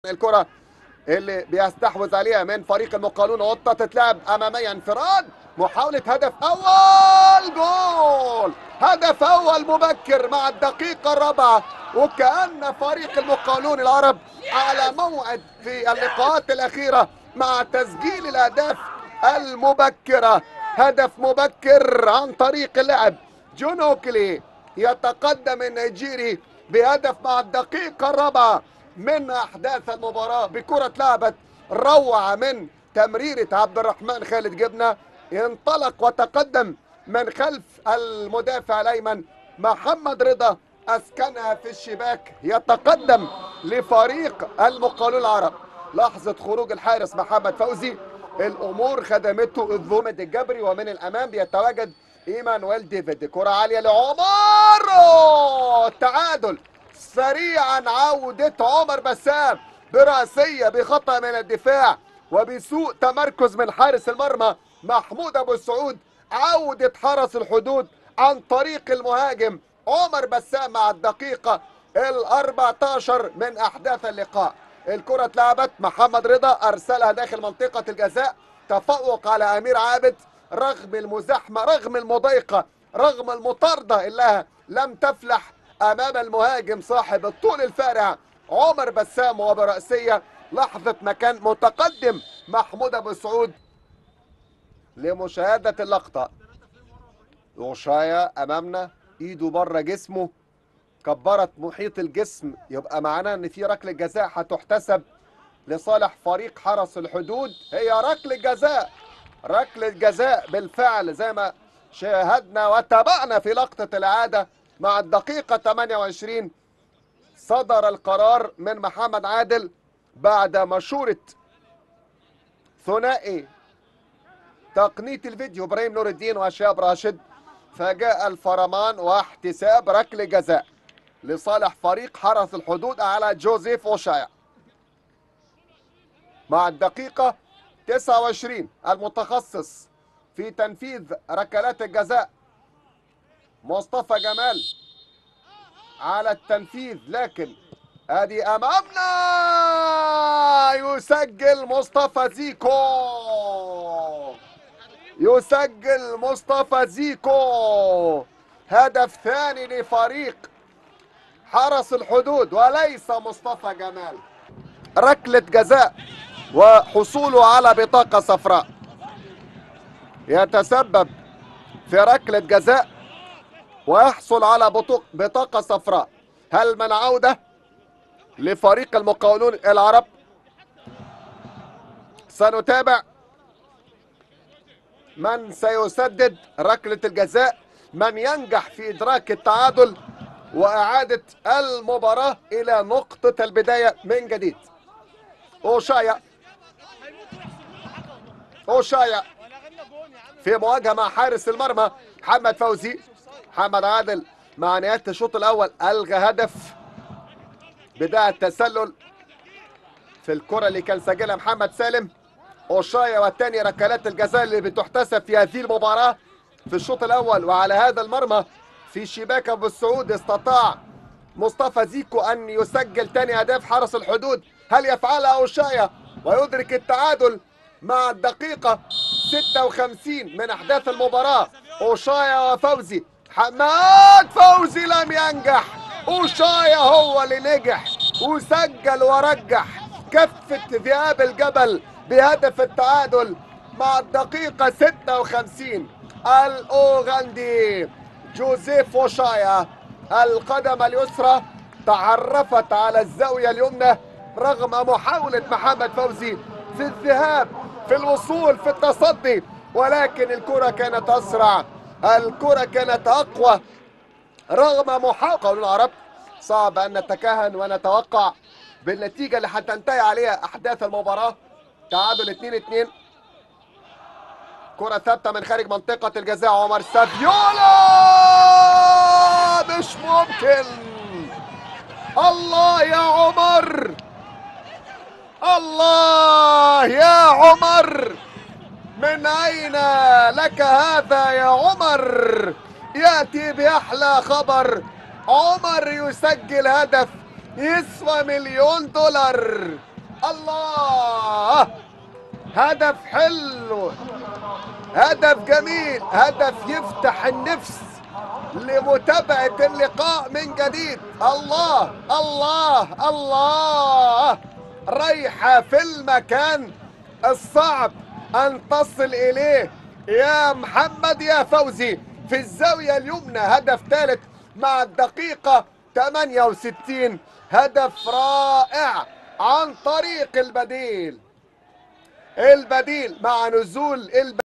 الكرة اللي بيستحوذ عليها من فريق المقاولون، قطة تتلعب أمامية، انفراد، محاولة هدف أول، جول! هدف أول مبكر مع الدقيقة الرابعة، وكأن فريق المقاولون العرب على موعد في اللقاءات الأخيرة مع تسجيل الأهداف المبكرة. هدف مبكر عن طريق اللاعب جون أوكلي، يتقدم النيجيري بهدف مع الدقيقة الرابعة من أحداث المباراة بكرة اتلعبت روعة من تمريرة عبد الرحمن خالد جبنة، انطلق وتقدم من خلف المدافع الأيمن محمد رضا، أسكنها في الشباك، يتقدم لفريق المقاولون العرب. لحظة خروج الحارس محمد فوزي، الأمور خدمته الظلمة الجبري، ومن الأمام بيتواجد ايمانويل ديفيد. كرة عالية لعمر، تعادل سريعا، عودة عمر بسام برأسية بخطأ من الدفاع وبسوء تمركز من حارس المرمى محمود أبو السعود، عودة حرس الحدود عن طريق المهاجم عمر بسام مع الدقيقة ال14 من أحداث اللقاء. الكرة اتلعبت، محمد رضا أرسلها داخل منطقة الجزاء، تفوق على أمير عابد رغم المزاحمة، رغم المضايقة، رغم المطاردة اللي لم تفلح أمام المهاجم صاحب الطول الفارع عمر بسام، وبرأسية لحظة ما كان متقدم محمود أبو سعود. لمشاهدة اللقطة، وشاية أمامنا، إيده بره جسمه، كبرت محيط الجسم، يبقى معناه ان في ركله جزاء هتحتسب لصالح فريق حرس الحدود. هي ركله جزاء، ركله جزاء بالفعل زي ما شاهدنا وتابعنا في لقطه الاعاده. مع الدقيقه 28 صدر القرار من محمد عادل بعد مشوره ثنائي تقنيه الفيديو ابراهيم نور الدين وشهاب راشد، فجاء الفرمان واحتساب ركله جزاء لصالح فريق حرس الحدود على جوزيف أوشايا. مع الدقيقة 29 المتخصص في تنفيذ ركلات الجزاء مصطفى جمال على التنفيذ، لكن ادي امامنا يسجل مصطفى زيكو، يسجل مصطفى زيكو هدف ثاني لفريق حرس الحدود وليس مصطفى جمال. ركلة جزاء وحصوله على بطاقة صفراء، يتسبب في ركلة جزاء ويحصل على بطاقة صفراء. هل من عودة لفريق المقاولون العرب؟ سنتابع من سيسدد ركلة الجزاء، من ينجح في إدراك التعادل وإعادة المباراة إلى نقطة البداية من جديد. أوشايا، أوشايا في مواجهة مع حارس المرمى محمد فوزي. محمد عادل مع نهاية الشوط الأول ألغى هدف بداية التسلل في الكرة اللي كان سجلها محمد سالم. أوشايا والثاني ركلات الجزاء اللي بتحتسب في هذه المباراة في الشوط الأول، وعلى هذا المرمى في شباك أبو السعود استطاع مصطفى زيكو أن يسجل ثاني أهداف حرس الحدود. هل يفعلها أوشايا ويدرك التعادل مع الدقيقة 56 من أحداث المباراة؟ أوشايا وفوزي، حماد فوزي لم ينجح، أوشايا هو اللي نجح وسجل ورجح كفة ذئاب الجبل بهدف التعادل مع الدقيقة 56. الأوغندي جوزيف أوشايا القدم اليسرى تعرفت على الزاوية اليمنى رغم محاولة محمد فوزي في الذهاب في الوصول في التصدي، ولكن الكرة كانت أسرع، الكرة كانت أقوى رغم محاولة العرب. صعب أن نتكهن ونتوقع بالنتيجة اللي هتنتهي عليها أحداث المباراة. تعادل 2-2، كرة ثابتة من خارج منطقة الجزاء، عمر سافيولا مش ممكن. الله يا عمر، الله يا عمر، من أين لك هذا يا عمر؟ يأتي بأحلى خبر، عمر يسجل هدف يسوى $1,000,000. الله، هدف حلو، هدف جميل، هدف يفتح النفس لمتابعة اللقاء من جديد. الله الله الله، رايحة في المكان الصعب أن تصل إليه يا محمد يا فوزي، في الزاوية اليمنى. هدف ثالث مع الدقيقة 68، هدف رائع عن طريق البديل مع نزول